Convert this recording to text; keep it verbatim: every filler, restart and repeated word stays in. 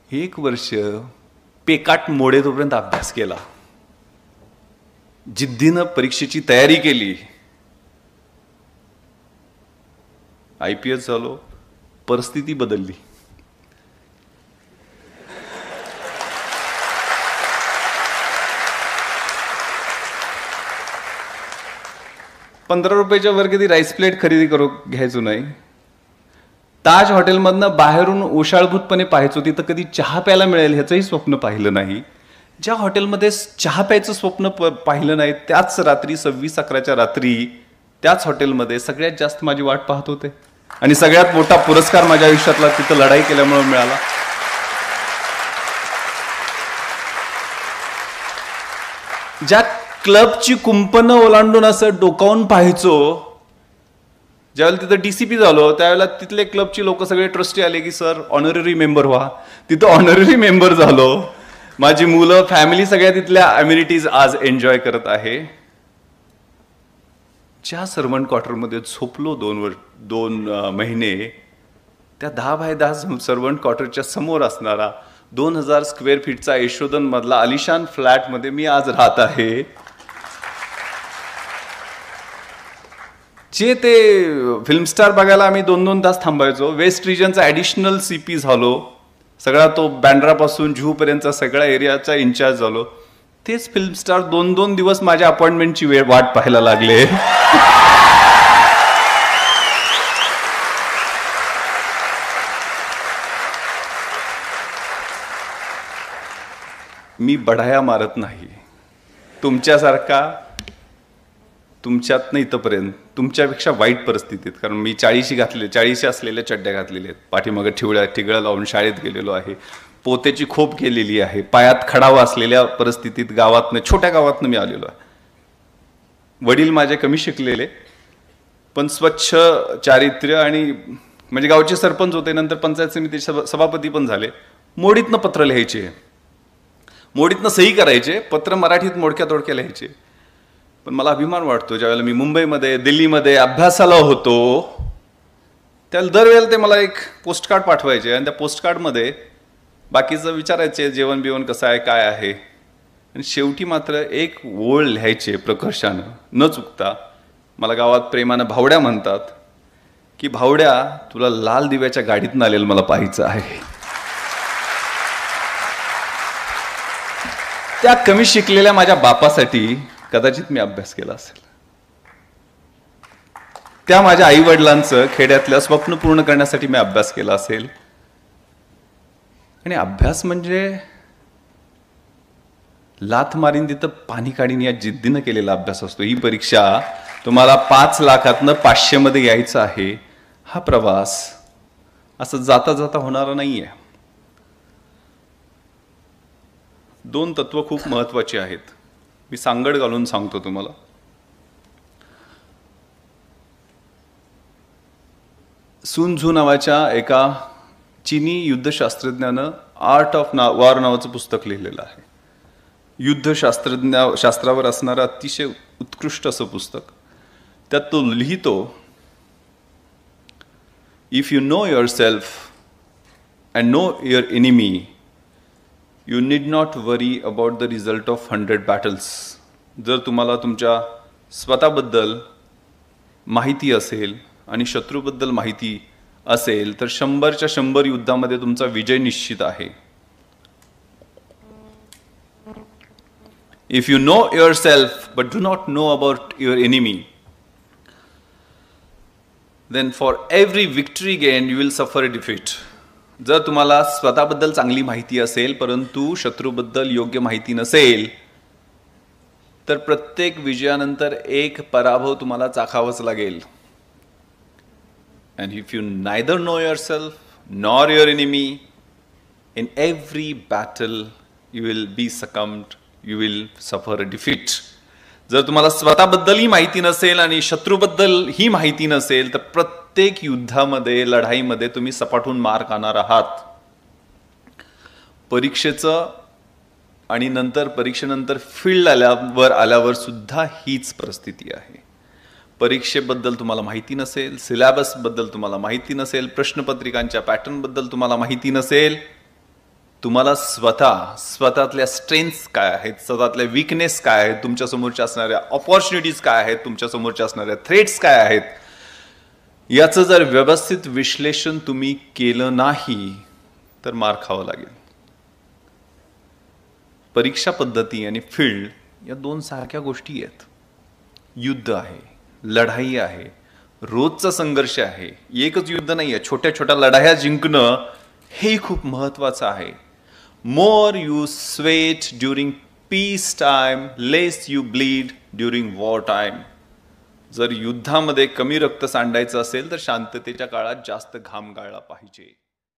एक वर्ष पेकाट मोडे तोपर्यंत अभ्यास केला, जिद्दीनं परीक्षेची तयारी केली, आय पी एस झालो. परिस्थिती बदलली. पंधरा रुपयाच्या वर कधी राईस प्लेट खरेदी करू घ्यायचो नाही. ताज हॉटेलमधनं बाहेरून ओशाळभूतपणे पाहायचो, तिथं कधी चहा प्यायला मिळेल ह्याचंही स्वप्न पाहिलं नाही. ज्या हॉटेलमध्ये चहा प्यायचं स्वप्न पाहिलं नाही त्याच रात्री सव्वीस अकराच्या रात्री त्याच हॉटेलमध्ये सगळ्यात जास्त माझी वाट पाहत होते आणि सगळ्यात मोठा पुरस्कार माझ्या आयुष्यातला तिथं लढाई केल्यामुळे मिळाला. ज्या क्लबची कुंपणं ओलांडून असं डोकावून पाहायचो, ज्यावेळेला तिथं डीसीपी झालो त्यावेळेला तिथले क्लबची लोक सगळे ट्रस्टी आले की सर ऑनररी मेंबर व्हा. तिथं ऑनररी मेंबर झालो. माझी मुलं फॅमिली सगळ्या तिथल्या अम्युनिटीज आज एन्जॉय करत आहे. ज्या सर्वंट क्वार्टरमध्ये झोपलो दोन वर दोन महिने, त्या दहा बाय दहा सर्वंट क्वार्टरच्या समोर असणारा दोन हजार स्क्वेअर फीटचा यशोधन मधला आलिशान फ्लॅटमध्ये मी आज राहत आहे. जे ते फिल्मस्टार बघायला आम्ही दोन दोन तास थांबायचो, वेस्ट रिजनचा ॲडिशनल सी पी झालो, सगळा तो बँड्रापासून जुहू पर्यंतचा सगळ्या एरियाचा इन्चार्ज झालो. तेच फिल्मस्टार दोन दोन दिवस माझ्या अपॉइंटमेंटची वेळ वाट पाहायला लागले. मी बढाया मारत नाही तुमच्यासारखा, तुमच्यात नाही इथपर्यंत, तुमच्यापेक्षा वाईट परिस्थितीत. कारण मी चाळीशी घातले चाळीशी असलेल्या चड्ड्या घातलेल्या आहेत, पाठीमागे ठिवळ्या ठिगळ्या लावून शाळेत गेलेलो आहे, पोतेची खोप केलेली आहे, पायात खडावा असलेल्या परिस्थितीत गावातनं छोट्या गावातनं मी आलेलो आहे. वडील माझे कमी शिकलेले पण स्वच्छ चारित्र्य आणि म्हणजे गावचे सरपंच होते, नंतर पंचायत समिती सभापती पण झाले. मोडीतनं पत्र लिहायचे, मोडीतनं सही करायचे, पत्र मराठीत मोडक्या तोडक्या लिहायचे. पण मला अभिमान वाटतो ज्यावेळेला मी मुंबईमध्ये दिल्लीमध्ये अभ्यासाला होतो त्यावेळेला दरवेळेला ते मला एक पोस्टकार्ड पाठवायचे आणि त्या पोस्टकार्डमध्ये बाकीचं विचारायचे जेवण बिवण कसं आहे काय आहे, आणि शेवटी मात्र एक ओळ लिहायचे प्रकर्षानं न चुकता. मला गावात प्रेमानं भावड्या म्हणतात की भावड्या तुला लाल दिव्याच्या गाडीतून आलेलं मला पाहायचं आहे. त्या कमी शिकलेल्या माझ्या बापासाठी कदाचित मी अभ्यास केला असेल. त्या माझ्या आई वडिलांचं खेड्यातल्या स्वप्न पूर्ण करण्यासाठी मी अभ्यास केला असेल. आणि अभ्यास म्हणजे लाथ मारीन तिथं पाणी काढीन या जिद्दीनं केलेला अभ्यास असतो. ही परीक्षा तुम्हाला पाच लाखातनं पाचशे मध्ये यायचं आहे. हा प्रवास असं जाता जाता होणारा नाहीये. दोन तत्व खूप महत्वाची आहेत, मी सांगड घालून सांगतो तुम्हाला. सुन झू नावाच्या एका चीनी युद्धशास्त्रज्ञानं आर्ट ऑफ ना वॉर नावाचं पुस्तक लिहिलेलं आहे. युद्धशास्त्रज्ञ शास्त्रावर असणारं अतिशय उत्कृष्ट असं पुस्तक. त्यात तो लिहितो, if you know yourself and know your enemy you need not worry about the result of hundred battles. जर तुम्हाला तुमच्या स्वतःबद्दल माहिती असेल आणि शत्रूबद्दल माहिती असेल तर शंभरच्या शंभर युद्धामध्ये तुमचा विजय निश्चित आहे. If you know yourself but do not know about your enemy then for every victory gain you will suffer a defeat. जर तुम्हाला स्वतःबद्दल चांगली माहिती असेल परंतु शत्रूबद्दल योग्य माहिती नसेल तर प्रत्येक विजयानंतर एक पराभव तुम्हाला चाखावाच लागेल. And if you neither know yourself nor your enemy, in every battle you will be succumbed, you will suffer a defeat. जर तुम्हाला स्वतःबद्दलही माहिती नसेल आणि शत्रूबद्दल ही माहिती नसेल तर प्रत्येक युद्धामध्ये लढाईमध्ये तुम्ही सपाटून मार खाणार आहात. परीक्षेचं आणि नंतर परीक्षेनंतर फील्ड आल्यावर आल्यावर सुद्धा हीच परिस्थिती आहे. परीक्षेबद्दल तुम्हाला माहिती नसेल, सिलेबसबद्दल तुम्हाला माहिती नसेल, प्रश्नपत्रिकांच्या पॅटर्नबद्दल तुम्हाला माहिती नसेल तुम्हाला स्वतः स्वतःतल्या स्ट्रेंथ्स काय आहेत, स्वतःतल्या विकनेस काय आहेत, तुमच्या समोरच्या असणाऱ्या ऑपॉर्च्युनिटीज काय आहेत, तुमच्या समोरच्या असणाऱ्या थ्रेट्स काय आहेत, याचं जर व्यवस्थित विश्लेषण तुम्ही केलं नाही तर मार खावं लागेल. परीक्षा पद्धती आणि फील्ड या दोन सारख्या गोष्टी आहेत. युद्ध आहे, लढाई आहे, रोजचा संघर्ष आहे. एकच युद्ध नाही आहे. छोट्या छोट्या लढाया जिंकणं हे खूप महत्वाचं आहे. More you sweat during peace time, less you bleed during war time. जर युद्धामध्ये कमी रक्त सांडायचं असेल तर शांततेच्या काळात जास्त घाम गाळला पाहिजे.